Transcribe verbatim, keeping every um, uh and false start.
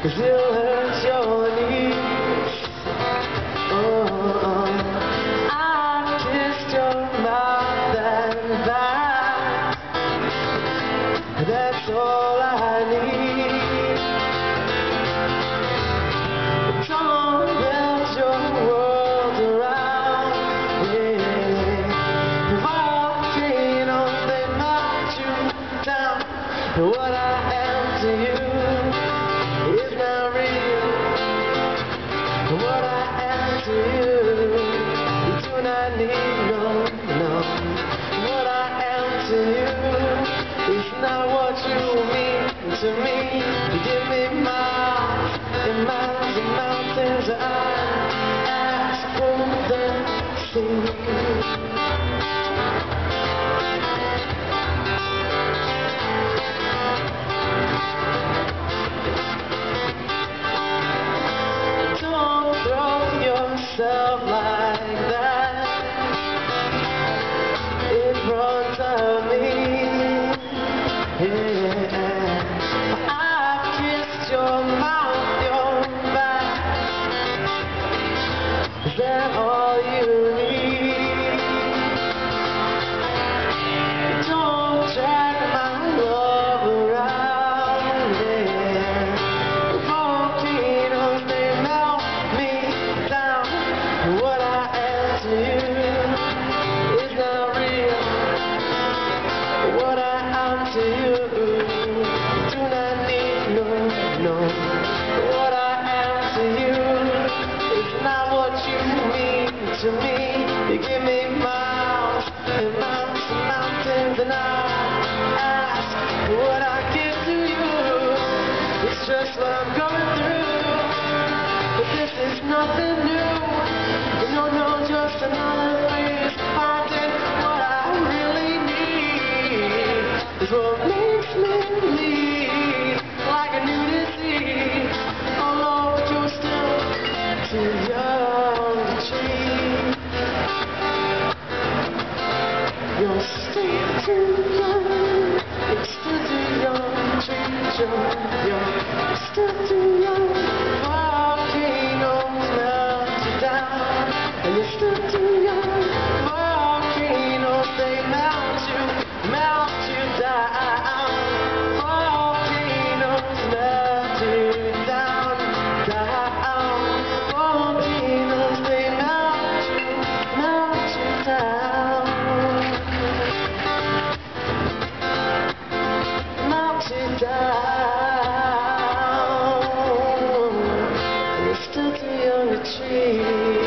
'cause it'll hurt your knees. Oh, I kissed your mouth and back. That's all I need. Don't build your world around, yeah. Volcanoes, they melt you down. And what I am to you is not real. What I am to you, you do not need, no, no. What I am to you is not what you mean to me. You give me miles and miles and mountains, I ask for them to see. Yourself like that in front of me, yeah. I've kissed your mouth, your back. Is that all you need? Don't drag my love around, yeah. Volcanoes, they melt me down. What I am to you is not real. What I am to you, do not need, no, no. What I am to you is not what you mean to me. You give me miles and miles and mountains, and I ask what I give to you. It's just what I'm going through, but this is nothing new. No, no, just another place finding what I really need is what makes me bleed like a new disease. Oh Lord, you're still too young to cheat. You're still too young. You're still too young to treat. You're still too young. Volcanoes melt you down. And you're still too young. Volcanoes, they melt you, melt you down. Volcanoes melt you down, down. Volcanoes, they melt you, melt you down. Melt you down. And you're still too young to treat.